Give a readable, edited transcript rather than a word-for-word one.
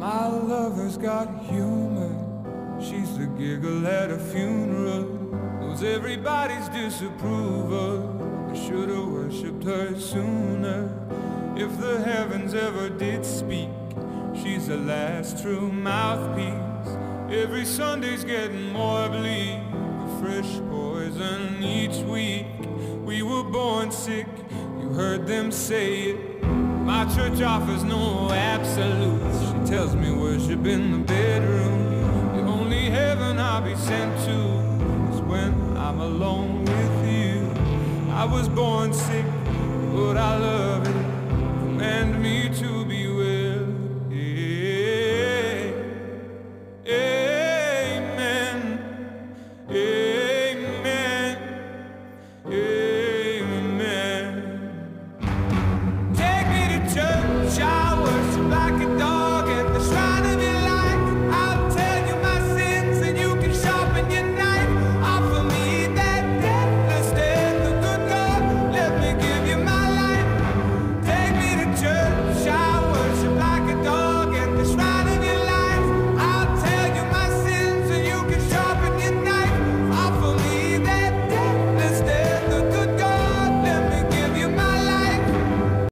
My lover's got humor. She's the giggle at a funeral. Knows everybody's disapproval. I should've worshipped her sooner. If the heavens ever did speak, she's the last true mouthpiece. Every Sunday's getting more bleak, a fresh poison each week. We were born sick, you heard them say it. My church offers no absolutes. She tells me worship in the bedroom. The only heaven I'll be sent to is when I'm alone with you. I was born sick, but I love it. Command me to